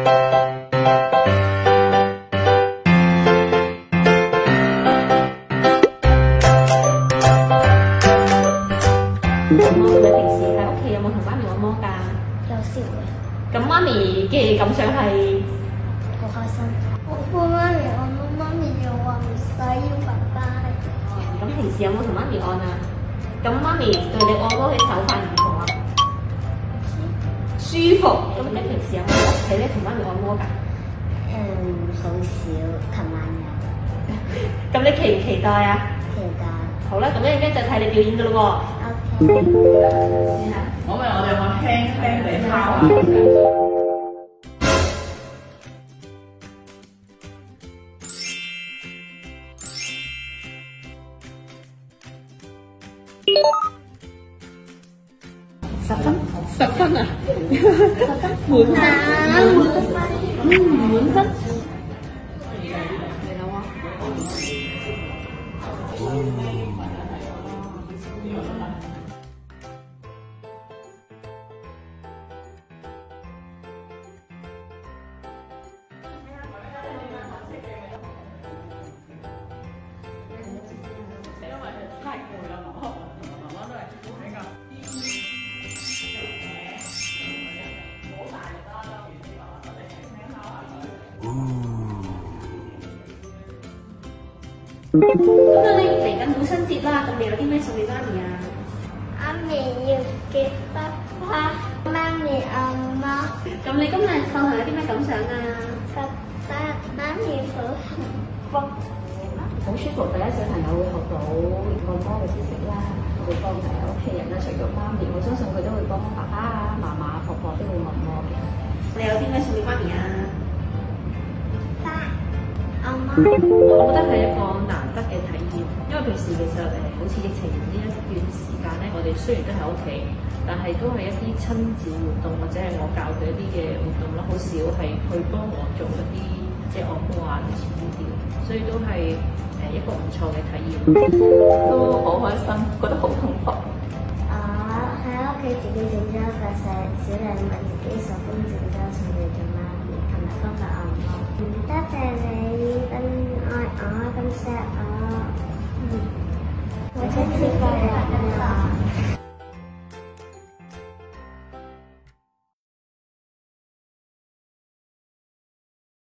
你平時喺屋企有冇同媽咪按摩㗎？ 有時會。 咁媽咪嘅感想係好開心。我幫媽咪按摩，媽咪又話唔使要爸爸。 咁平時有冇同媽咪按啊？咁媽咪對你按摩嘅手法如何啊？舒服。咁你平時有冇喺屋企咧同媽咪按摩㗎？ 好少，琴晚有。 咁你期唔期待啊？ 期待。 好啦，咁一陣間就睇你表演㗎咯喎。 OK。 先嚇。 我哋可輕輕地敲下。 10分啊！滿分，滿分。嚟啦咁啊，你嚟緊母親節啦，咁你有啲咩送俾媽咪啊？ 媽咪要記得花，媽咪按摩。 咁你今日放學有啲咩感想啊？ 覺得媽咪好幸福， 好舒服。第一，小朋友會學到按摩嘅知識啦，會幫屋企人啦，除咗媽咪，我相信佢都會幫爸爸啊、媽媽、婆婆都會按摩嘅。 你有啲咩送俾媽咪啊？ 按摩。 我覺得係一個難得嘅體驗，因為平時其實好似疫情呢一段時間咧，我哋雖然都喺屋企，但係都係一啲親子活動或者係我教佢一啲嘅活動啦，好少係去幫我做一啲即係按摩啊類似呢啲，所以都係一個唔錯嘅體驗， 都好開心，覺得好幸福。 我喺屋企自己整咗一個小禮物，自己手工整咗送俾咗媽咪，同埋幫佢按摩。多謝你咁愛我，咁錫我。母親節快樂！